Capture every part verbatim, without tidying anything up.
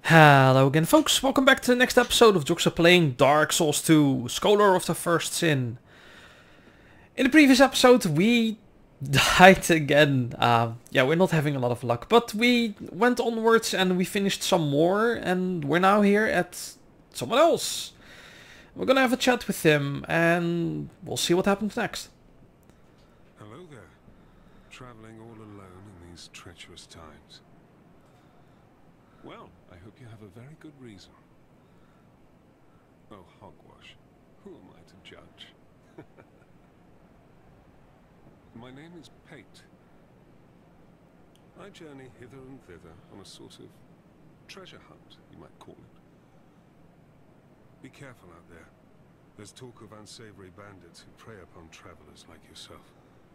Hello again folks, welcome back to the next episode of Joxer playing Dark Souls two, Scholar of the First Sin. In the previous episode we died again. Uh, yeah, we're not having a lot of luck, but we went onwards and we finished some more and we're now here at someone else. We're gonna have a chat with him and we'll see what happens next. Hello there. Traveling all alone in these treacherous times. Well, I hope you have a very good reason. Oh, hogwash. Who am I to judge? My name is Pate. I journey hither and thither on a sort of treasure hunt, you might call it. Be careful out there. There's talk of unsavory bandits who prey upon travelers like yourself.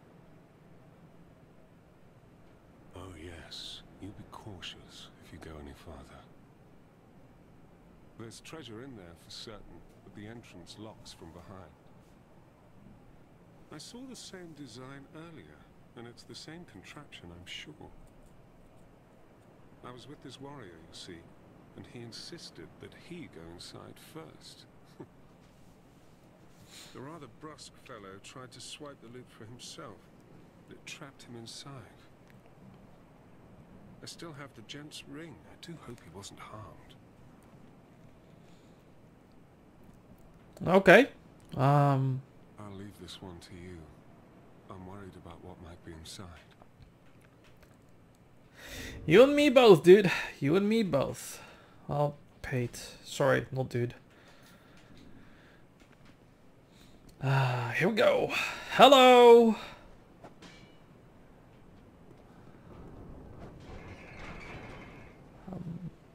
Oh yes, you be cautious if you go any farther. There's treasure in there for certain, but the entrance locks from behind. I saw the same design earlier, and it's the same contraption, I'm sure. I was with this warrior, you see, and he insisted that he go inside first. The rather brusque fellow tried to swipe the loot for himself, but it trapped him inside. I still have the gent's ring. I do hope he wasn't harmed. Okay. Um... I'll leave this one to you. I'm worried about what might be inside. You and me both, dude. You and me both. Well, Pate. Sorry, not dude. Ah, uh, here we go. Hello! Um.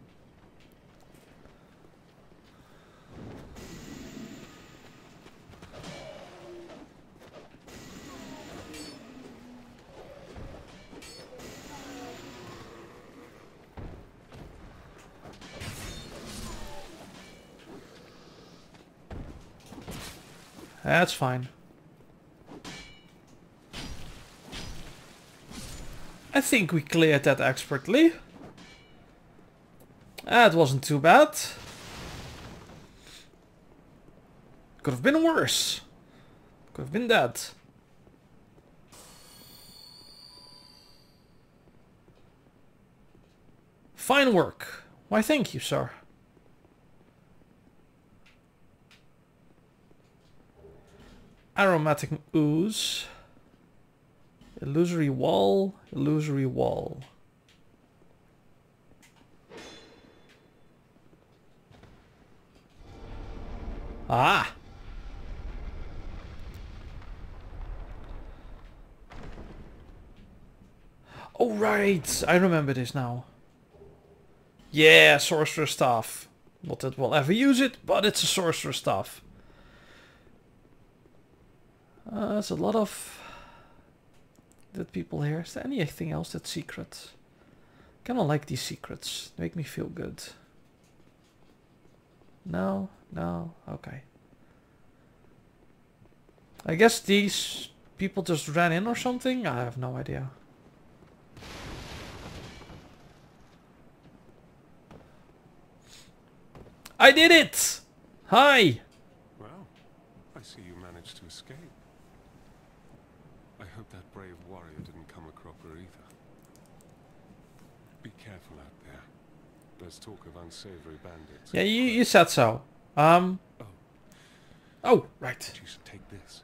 That's fine. I think we cleared that expertly. That wasn't too bad. Could have been worse. Could have been dead. Fine work. Why, thank you, sir. Aromatic ooze. Illusory wall. Illusory wall. Ah! Oh right! I remember this now. Yeah, sorcerer's staff. Not that we'll ever use it, but it's a sorcerer's staff. Uh, there's a lot of dead people here. Is there anything else that's secret? Kinda like these secrets. They make me feel good. No? No? Okay. I guess these people just ran in or something? I have no idea. I did it! Hi! Well, I see you managed to escape. I hope that brave warrior didn't come a cropper either. Be careful out there. There's talk of unsavory bandits. Yeah, you, you said so. Um. Oh. Oh, right. You should take this.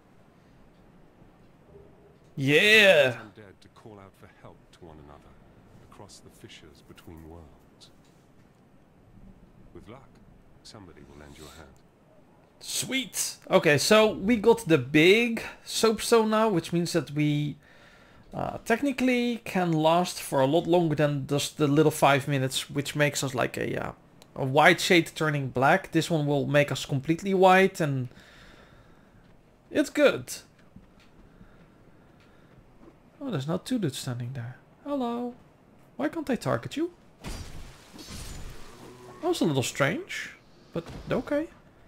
Yeah. Undead to call out for help to one another across the fissures between worlds. With luck, somebody will lend you a hand. Sweet. Okay, so we got the big soapstone now, which means that we uh, technically can last for a lot longer than just the little five minutes, which makes us like a uh, a white shade turning black. This one will make us completely white, and it's good. Oh, there's not two dudes standing there. Hello. Why can't I target you? That was a little strange, but okay.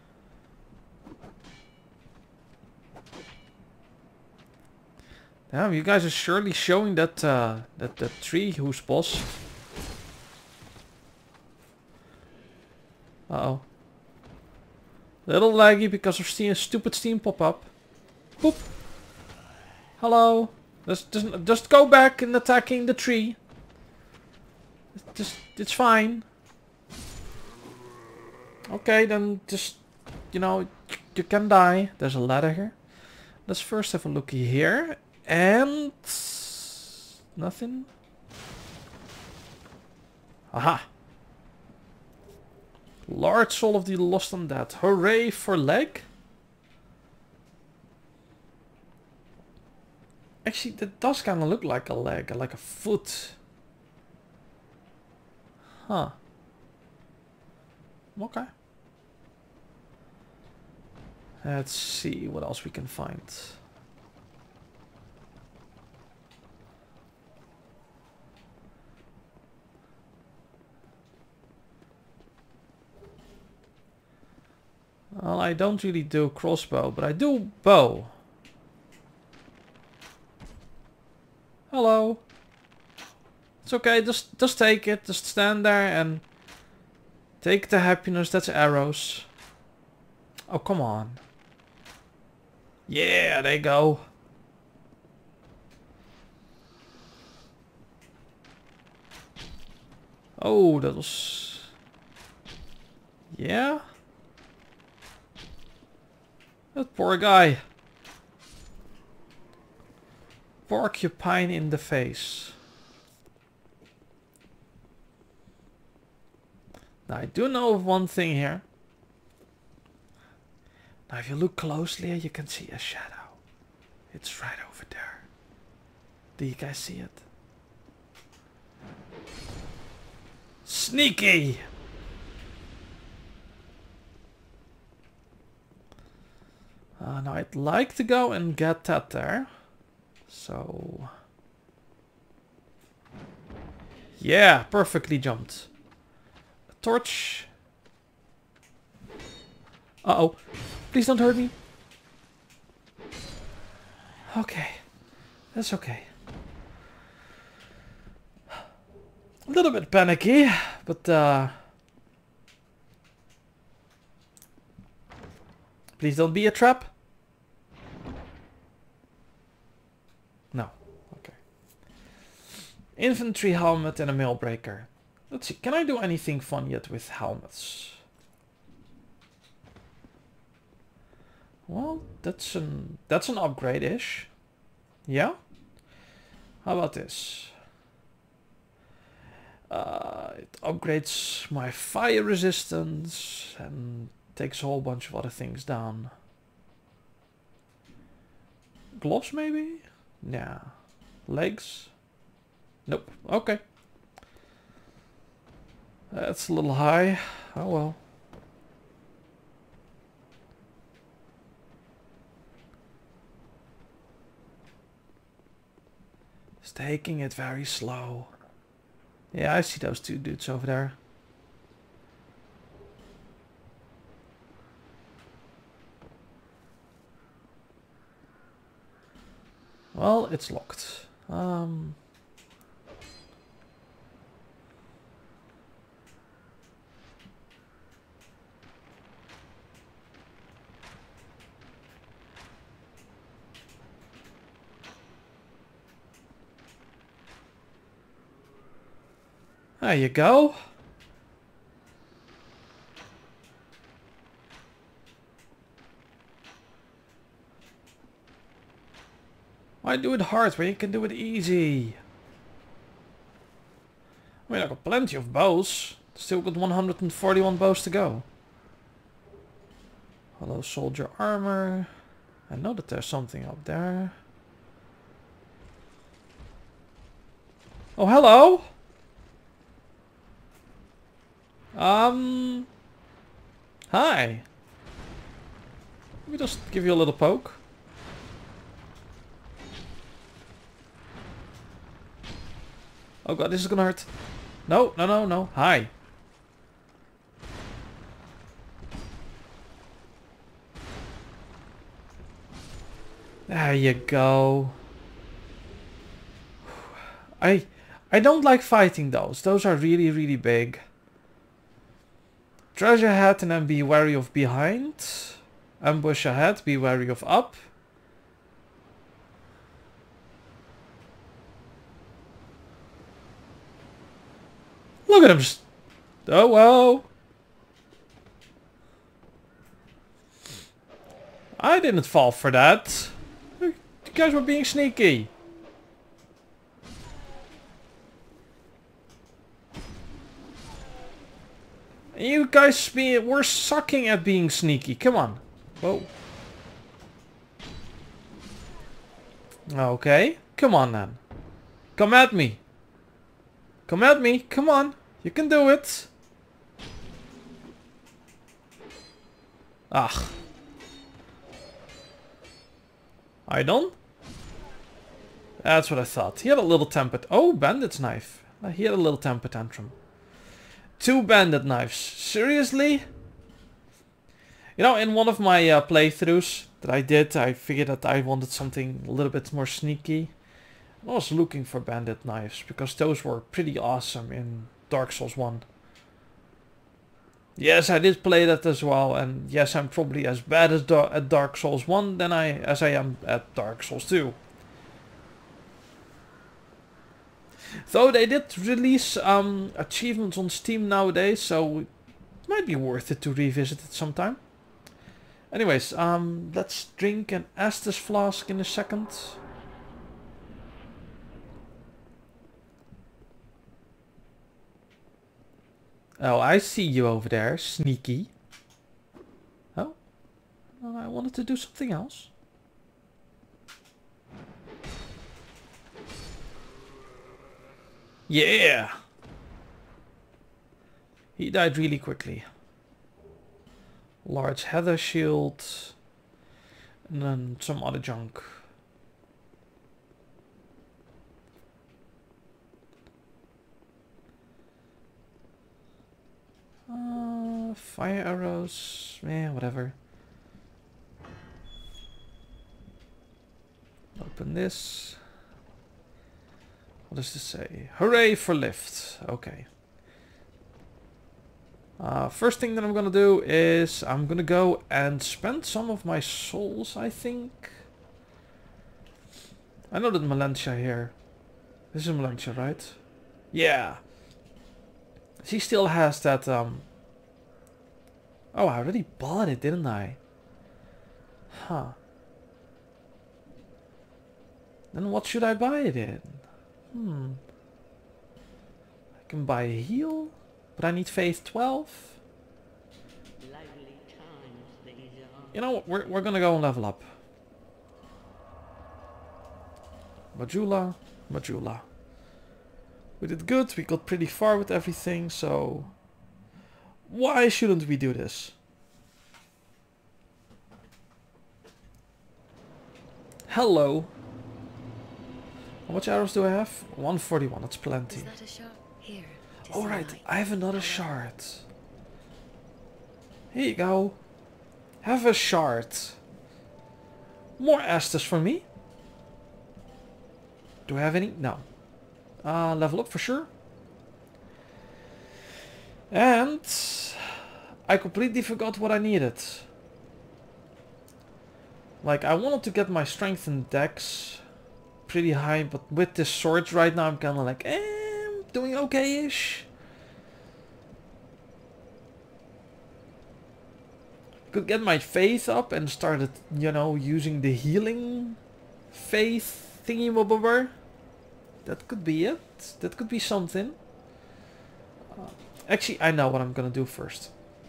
Damn, you guys are surely showing that uh, that that tree who's boss. Uh-oh. Little laggy because of steam, stupid steam pop-up. Boop. Hello. Just, just, just go back and attacking the tree. Just, it's fine. Okay, then just, you know, you can die. There's a ladder here. Let's first have a look here. And... nothing. Aha. Large soul of the lost undead. Hooray for leg. Actually, that does kind of look like a leg, like a foot. Huh. Okay. Let's see what else we can find. Well, I don't really do crossbow, but I do bow. Hello. It's okay, just just take it. Just stand there and take the happiness. That's arrows. Oh, come on. Yeah, there you go. Oh, that was... yeah? That poor guy. Porcupine in the face. Now I do know of one thing here. Now if you look closely you can see a shadow. It's right over there. Do you guys see it? Sneaky! Uh, now I'd like to go and get that there. So... yeah, perfectly jumped. A torch. Uh-oh. Please don't hurt me. Okay. That's okay. A little bit panicky, but uh... please don't be a trap. No. Okay. Infantry helmet and a mail breaker. Let's see. Can I do anything fun yet with helmets? Well, that's an that's an upgrade-ish. Yeah? How about this? Uh, it upgrades my fire resistance and takes a whole bunch of other things down. Gloves maybe? Nah. Legs? Nope. Okay. That's a little high. Oh well. It's taking it very slow. Yeah, I see those two dudes over there. Well, it's locked. Um... There you go. Why do it hard when you can do it easy? I mean, I got plenty of bows. Still got one hundred forty-one bows to go. Hello, soldier armor. I know that there's something up there. Oh, hello! Um... Hi. Let me just give you a little poke. Oh god, this is gonna hurt. No, no, no, no. Hi. There you go. I I don't like fighting those. Those are really, really big. treasure ahead and then be wary of behind. Ambush ahead, be wary of up. Look at him just... Oh, well. I didn't fall for that. You guys were being sneaky. You guys be, were sucking at being sneaky. Come on. Whoa. Okay. Come on then. Come at me. Come at me. Come on. You can do it. Ugh. Are you done? That's what I thought. He had a little temper. Oh, bandit's knife. He had a little temper tantrum. Two bandit knives. Seriously? You know, in one of my uh, playthroughs that I did, I figured that I wanted something a little bit more sneaky. I was looking for bandit knives because those were pretty awesome in Dark Souls one. Yes, I did play that as well, and yes, I'm probably as bad as da at Dark Souls one than I as I am at Dark Souls two. Though they did release um, achievements on Steam nowadays, so it might be worth it to revisit it sometime. Anyways, um, let's drink an Estus flask in a second. Oh, I see you over there, sneaky. Oh, well, I wanted to do something else. Yeah! He died really quickly. Large heather shield. And then some other junk. Uh, fire arrows. Yeah, whatever. Open this. What does this say? Hooray for lift. Okay. Uh, first thing that I'm gonna do is I'm gonna go and spend some of my souls, I think. I know that Melentia here. This is Melentia, right? Yeah. She still has that, um... Oh, I already bought it, didn't I? Huh. Then what should I buy it in? Hmm. I can buy a heal, but I need faith twelve. Lively times these are. You know what? We're, we're gonna go and level up. Majula, Majula. We did good, we got pretty far with everything, so... Why shouldn't we do this? Hello. How much arrows do I have? one forty-one, that's plenty. Is that a shot? Here. Alright, I have another shard. Here you go. Have a shard. More Estus for me. Do I have any? No. Uh, level up for sure. And I completely forgot what I needed. Like, I wanted to get my strength and dex pretty high, but with this sword right now I'm kind of like, eh, I'm doing okay-ish. Could get my faith up and started, you know, using the healing faith thingy-mabobber. That could be it. That could be something. Uh, actually, I know what I'm gonna do first.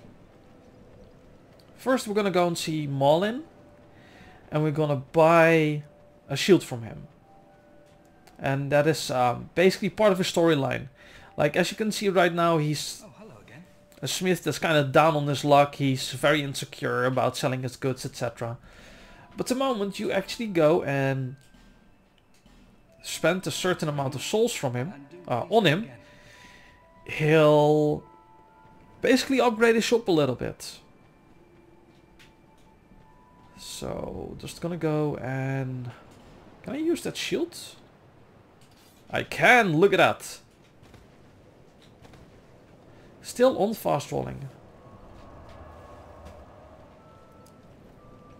First, we're gonna go and see Malin, and we're gonna buy a shield from him. And that is um, basically part of his storyline. Like, as you can see right now, he's oh, hello again. a smith that's kind of down on his luck. He's very insecure about selling his goods, et cetera. But the moment you actually go and spend a certain amount of souls from him, uh, on him, he'll basically upgrade his shop a little bit. So, just gonna go and... Can I use that shield? I can! Look at that! Still on fast rolling.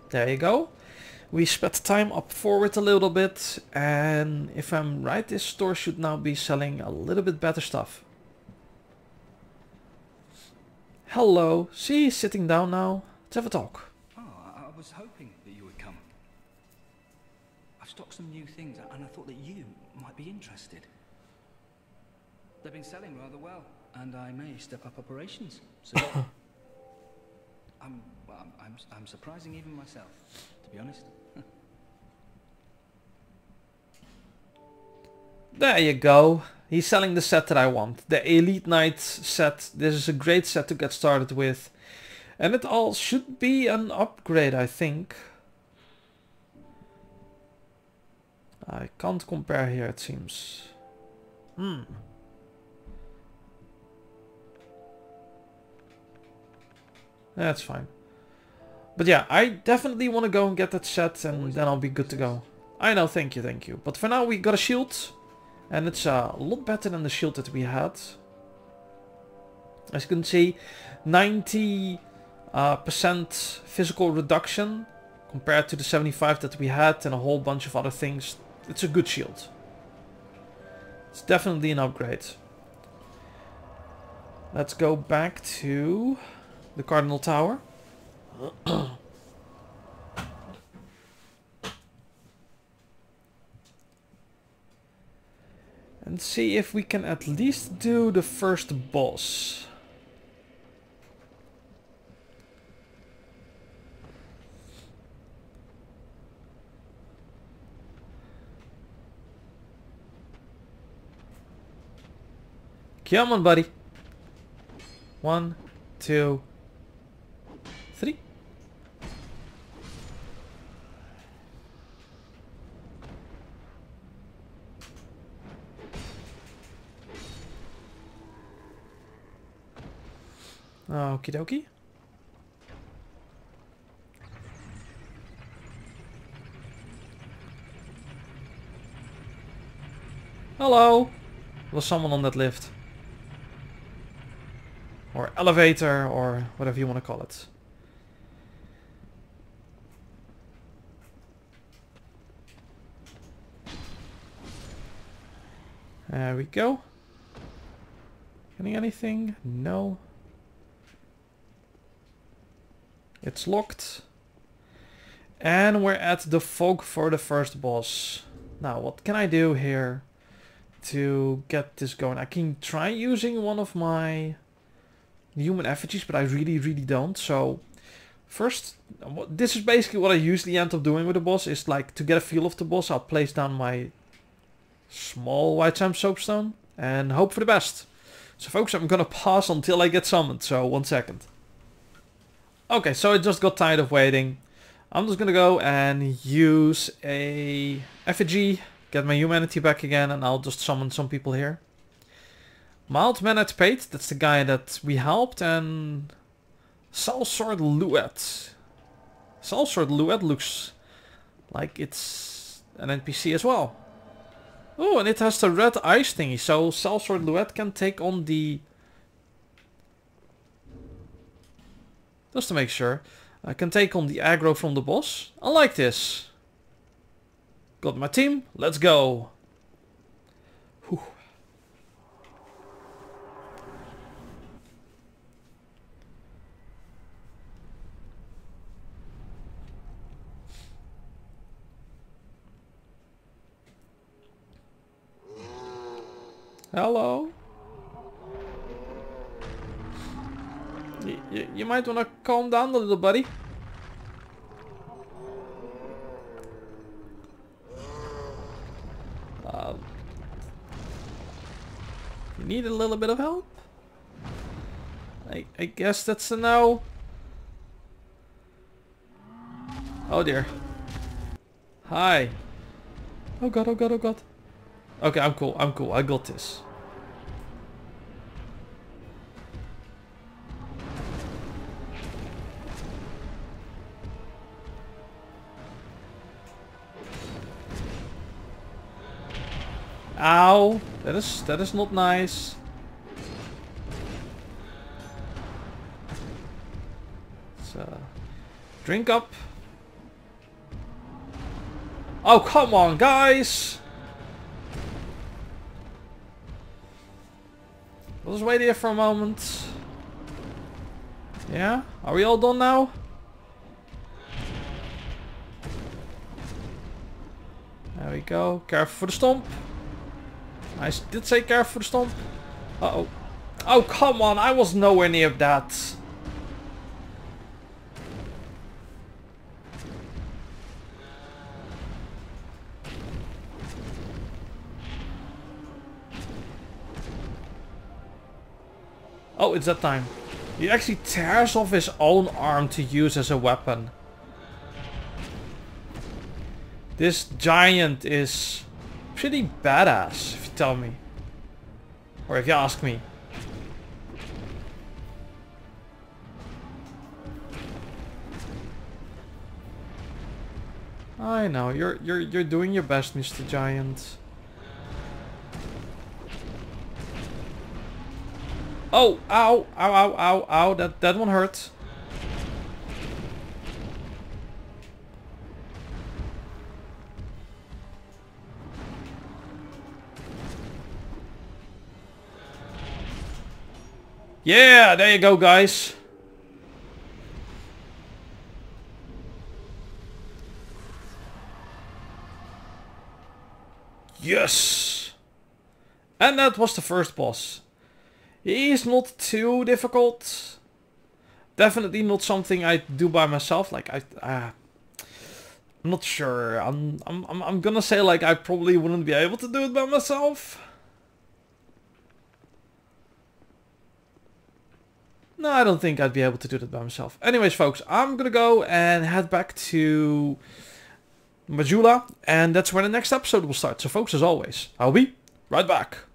There you go. We sped time up forward a little bit, and if I'm right, this store should now be selling a little bit better stuff. Hello. See, sitting down now. Let's have a talk. Oh, I, I was hoping that you would come. I've stocked some new things, and I thought that you might be interested. They've been selling rather well, and I may step up operations soon. I'm, well, I'm, I'm, I'm surprising even myself, to be honest. There you go. He's selling the set that I want. The Elite Knight set. This is a great set to get started with. And it all should be an upgrade, I think. I can't compare here, it seems. Hmm. That's fine. But yeah, I definitely want to go and get that set, and then I'll be good to go. I know, thank you, thank you. But for now we got a shield. And it's uh, a lot better than the shield that we had. As you can see, ninety percent uh, physical reduction compared to the seventy-five that we had and a whole bunch of other things. It's a good shield. It's definitely an upgrade. Let's go back to the Cardinal Tower. And see if we can at least do the first boss. Come on, buddy. One, two, three. Okie dokie. Hello. Was someone on that lift? Or elevator, or whatever you want to call it. There we go. Getting anything? No. It's locked. And we're at the fog for the first boss. Now, what can I do here to get this going? I can try using one of my human effigies, but I really, really don't. So, first, this is basically what I usually end up doing with the boss. Is like, to get a feel of the boss, I'll place down my small white sand soapstone and hope for the best. So folks, I'm gonna pause until I get summoned. So, one second. Okay, so I just got tired of waiting. I'm just gonna go and use a effigy, get my humanity back again, and I'll just summon some people here. Mild Mannered Pate, that's the guy that we helped, and Salsword Luet. Salsword Luet looks like it's an N P C as well. Oh, and it has the red ice thingy, so Salsword Luet can take on the... Just to make sure, I can take on the aggro from the boss. I like this. Got my team, let's go. Whew. Hello. Y y you might want to calm down a little, buddy. Uh, you need a little bit of help? I, I guess that's a no. Oh dear. Hi. Oh god, oh god, oh god. Okay, I'm cool, I'm cool, I got this. Ow, that is that is not nice. Let's uh, drink up. Oh, come on, guys! Let's wait here for a moment. Yeah? Are we all done now? There we go. Careful for the stomp. I did say careful for the stomp. Uh-oh. Oh, come on. I was nowhere near that. Oh, it's that time. He actually tears off his own arm to use as a weapon. This giant is pretty badass, if you tell me. Or if you ask me. I know, you're you're you're doing your best, Mister Giant. Oh, ow, ow, ow, ow, ow, that, that one hurt. Yeah, there you go, guys. Yes! And that was the first boss. He's not too difficult. Definitely not something I do by myself. Like I, uh, I'm not sure. I'm, I'm, I'm, I'm gonna say like I probably wouldn't be able to do it by myself. No, I don't think I'd be able to do that by myself. Anyways, folks, I'm gonna go and head back to Majula, and that's where the next episode will start. So, folks, as always, I'll be right back.